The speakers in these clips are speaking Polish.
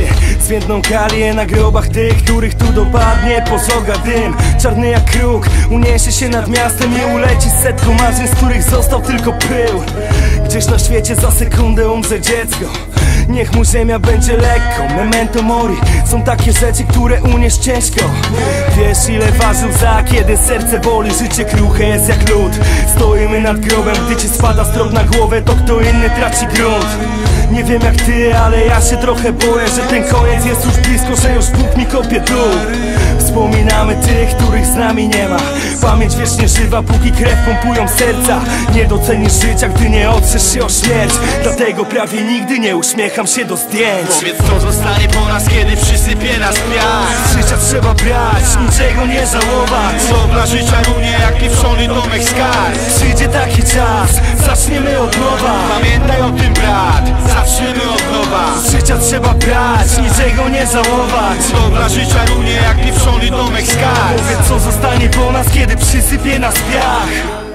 Zwiędną kalię na grobach tych, których tu dopadnie pożoga dym. Czarny jak kruk uniesie się nad miastem i uleci z setką marzeń, z których został tylko pył. Gdzieś na świecie za sekundę umrze dziecko. Niech mu ziemia będzie lekko. Memento mori, są takie rzeczy, które uniesz ciężko. Wiesz ile waży łza, kiedy serce boli. Życie kruche jest jak lód. Stoimy nad grobem, gdy ci spada strop na głowę, to kto inny traci grunt. Nie wiem jak ty, ale ja się trochę boję, że ten koniec jest już blisko, że już Bóg mi kopie dół. Wspominamy tych, których z nami nie ma. Pamięć wiecznie żywa, póki krew pompują serca. Nie docenisz życia, gdy nie otrzesz się o śmierć. Dlatego prawie nigdy nie uśmiecham się do zdjęć. Powiedz co zostanie po nas, kiedy przysypie nas piach. Z życia trzeba brać, niczego nie żałować. Co dla życia runie jak pieprzony domek skarb. Przyjdzie taki czas, zaczniemy od nowa. Pamiętaj o tym brat, zaczniemy od nowa. Z życia trzeba brać, niczego nie żałować. Co dla życia runie jak pieprzony domek skarb. Powiedz co zostanie po nas, kiedy przysypie nas piach.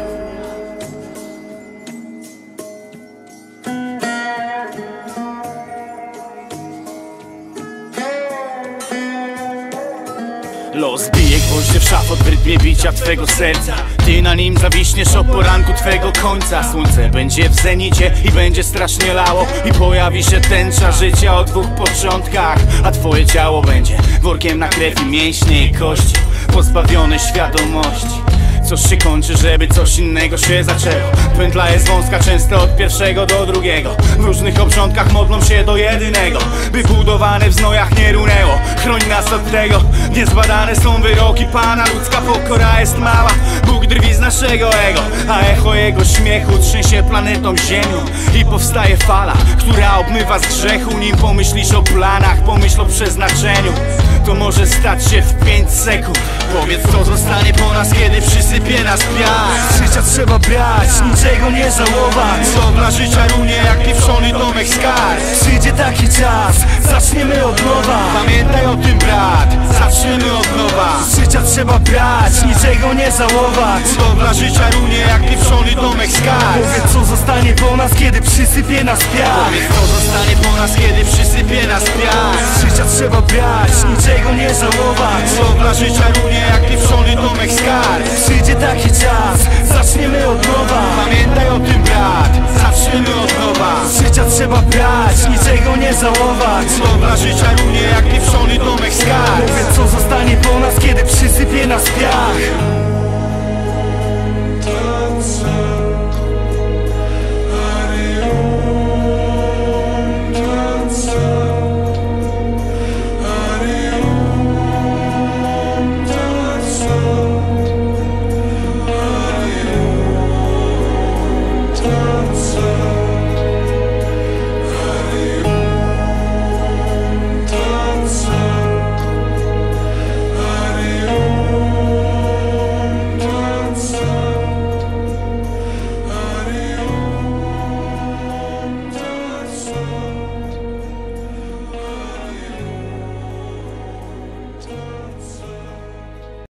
Los bije gwoździe w szafot w rytmie bicia twego serca. Ty na nim zawiśniesz o poranku twego końca. Słońce będzie w zenicie i będzie strasznie lało. I pojawi się tęcza życia o dwóch początkach. A twoje ciało będzie workiem na krew i mięśnie i kości, pozbawione świadomości. Coś się kończy, żeby coś innego się zaczęło. Pętla jest wąska, często od pierwszego do drugiego. W różnych obrządkach modlą się do jedynego, by budowane w znojach nie runęło. Chroń nas od tego, niezbadane są wyroki Pana. Ludzka pokora jest mała, Bóg drwi z naszego ego. A echo jego śmiechu trzęsie planetą Ziemią. I powstaje fala, która obmywa z grzechu. Nim pomyślisz o planach, pomyśl o przeznaczeniu. To może stać się w 5 sekund. Powiedz co zostanie po nas, kiedy przysypie nas piach. Z życia trzeba brać, niczego nie żałować. Co dla życia runie jak pieprzony domek skarb. Przyjdzie taki czas, zaczniemy od nowa. Pamiętaj o tym brat, zaczniemy od nowa. Z życia trzeba brać, niczego nie żałować. Co dla życia runie jak pieprzony domek skarb. Powiedz co zostanie po nas, kiedy przysypie nas piach. Powiedz co zostanie po nas, kiedy przysypie nas piach. Z życia trzeba brać, niczego nie żałować. Co dla życia runie jak pieprzony domek skarb. Przyjdzie taki czas, zaczniemy od nowa. Pamiętaj o tym brat, zaczniemy od nowa. Z życia trzeba brać, niczego nie żałować. Co dla życia runie jak pieprzony domek skarb. Powiedz co zostanie po nas, kiedy przysypie nas piach.